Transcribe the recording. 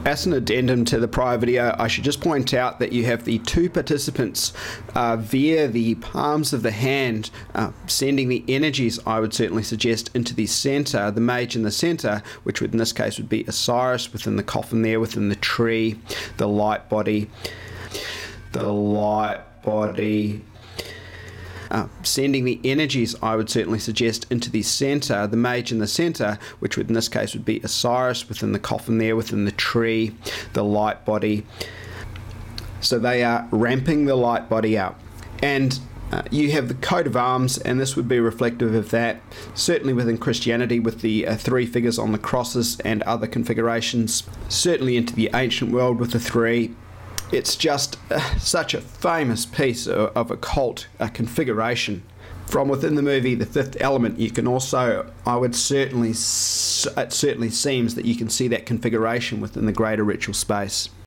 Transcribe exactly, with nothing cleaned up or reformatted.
As an addendum to the prior video, I should just point out that you have the two participants uh, via the palms of the hand uh, sending the energies, I would certainly suggest, into the centre, the mage in the centre, which would in this case would be Osiris within the coffin there, within the tree, the light body, the light body. Uh, sending the energies, I would certainly suggest, into the centre, the mage in the centre, which would in this case would be Osiris within the coffin there, within the tree, the light body. So they are ramping the light body up. And uh, you have the coat of arms, and this would be reflective of that, certainly within Christianity with the uh, three figures on the crosses and other configurations, certainly into the ancient world with the three. It's just uh, such a famous piece of, of occult uh, configuration. From within the movie The Fifth Element, you can also, I would certainly, it certainly seems that you can see that configuration within the greater ritual space.